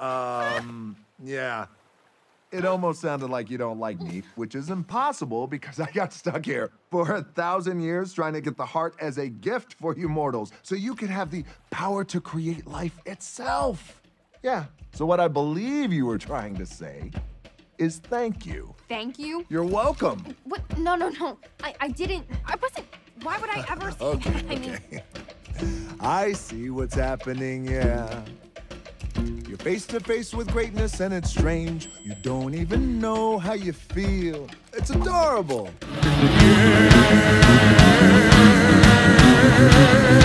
Yeah. It almost sounded like you don't like me, which is impossible because I got stuck here for 1,000 years trying to get the heart as a gift for you mortals so you can have the power to create life itself. Yeah, so what I believe you were trying to say is thank you. Thank you? You're welcome. What? No. I didn't. I wasn't. Why would I ever say that? I mean, I see what's happening, yeah. You're face to face with greatness and it's strange. You don't even know how you feel. It's adorable.